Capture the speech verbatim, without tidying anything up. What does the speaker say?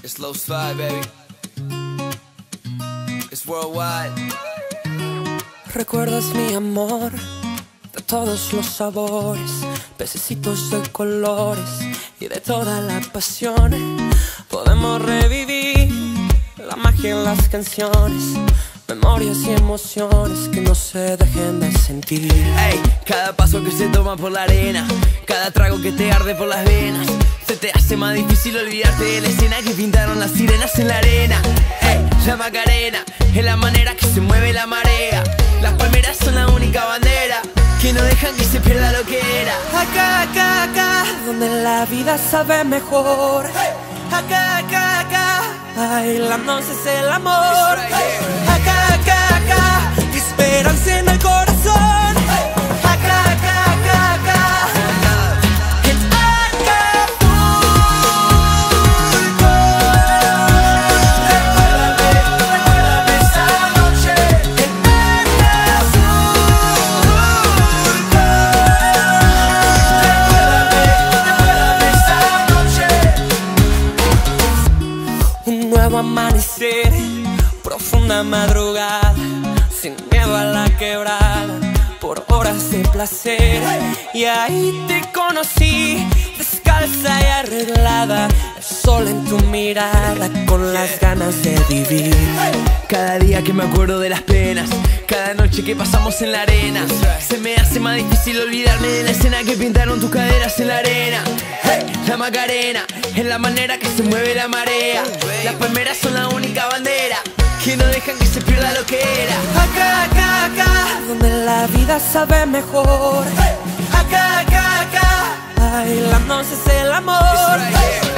It's low slide, baby. It's worldwide. Recuerdas mi amor de todos los sabores, pececitos de colores y de toda la pasión. Podemos revivir la magia en las canciones, memorias y emociones que no se dejen de sentir. Ey, cada paso que se toma por la arena, cada trago que te arde por las venas, se te hace más difícil olvidarte de la escena que pintaron las sirenas en la arena. Ey, la Macarena es la manera que se mueve la marea. Las palmeras son la única bandera que no dejan que se pierda lo que era. Acá, acá, acá, donde la vida sabe mejor. Acá, acá, acá, bailándose es el amor. Acá, acá, acá, esperanza en el corazón. Acá, acá, acá, acá, en Acapulco. Recuérdame, recuérdame esa noche en Acapulco. Recuérdame, recuérdame esa noche. Un nuevo amanecer, profunda madrugada, sin miedo a la quebrada, por horas de placer. Y ahí te conocí, descalza y arreglada, el sol en tu mirada, con las ganas de vivir. Cada día que me acuerdo de las penas, cada noche que pasamos en la arena, se me hace más difícil olvidarme de la escena que pintaron tus caderas en la arena. Hey, la Macarena es la manera que se mueve la marea. Las palmeras son la única bandera que no dejan que se pierda lo que era. Acá, acá, acá, donde la vida sabe mejor. Acá, acá, acá, bailándose es el amor.